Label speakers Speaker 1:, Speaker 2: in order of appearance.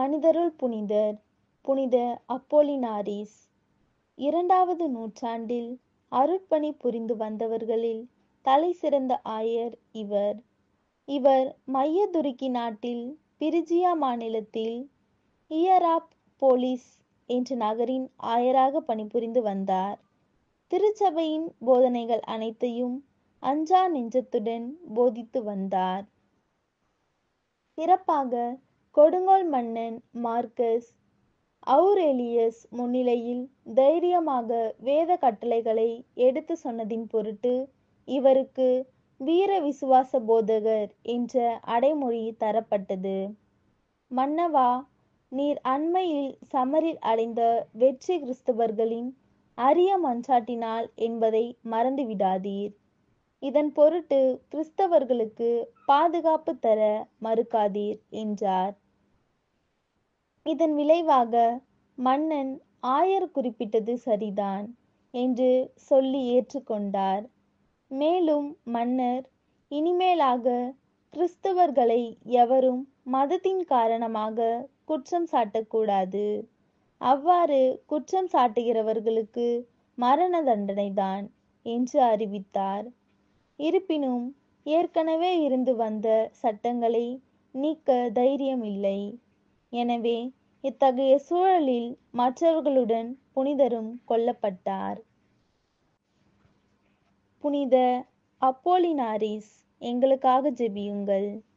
Speaker 1: மனிதருள் புனிதர் புனித அப்போலினாரிஸ். 2வது நூற்றாண்டில் அருட்பணி புரிந்து வந்தவர்களில் தலை சிறந்த ஆயர் இவர். இவர் மைய துருக்கி நாட்டில் பிரிஜியா மாநிலத்தில் இயராப்போலிஸ் என்ற நகரின் ஆயராக பணிபுரிந்து வந்தார். திருச்சபையின் போதனைகள் அனைத்தையும் அஞ்சா நெஞ்சத்துடன் போதித்து வந்தார். சிறப்பாக கொடுங்கோல் மன்னன் மார்க்கஸ் அவுரேலியஸ் முன்னிலையில் தைரியமாக வேத கட்டளைகளை எடுத்து சொன்னதின் பொருட்டு இவருக்கு வீர விசுவாச போதகர் என்ற அடைமொழி தரப்பட்டது. மன்னவா, நீர் அண்மையில் சமரில் அடைந்த வெற்றி கிறிஸ்தவர்களின் அரிய மன்றாட்டினால் என்பதை மறந்துவிடாதீர். இதன் பொருட்டு கிறிஸ்தவர்களுக்கு பாதுகாப்பு தர மறுக்காதீர் என்றார். இதன் விளைவாக மன்னன் ஆயர் குறிப்பிட்டது சரிதான் என்று சொல்லி ஏற்றுக்கொண்டார். மேலும் மன்னர் இனிமேலாக கிறிஸ்தவர்களை எவரும் மதத்தின் காரணமாக குற்றம் சாட்டக்கூடாது, அவ்வாறு குற்றம் சாட்டுகிறவர்களுக்கு மரண தண்டனைதான் என்று அறிவித்தார். இருப்பினும் ஏற்கனவே இருந்து வந்த சட்டங்களை நீக்க தைரியம் இல்லை. எனவே இத்தகைய சூழலில் மற்றவர்களுடன் புனிதரும் கொல்லப்பட்டார். புனித அப்போலினாரிஸ், எங்களுக்காக ஜெபியுங்கள்.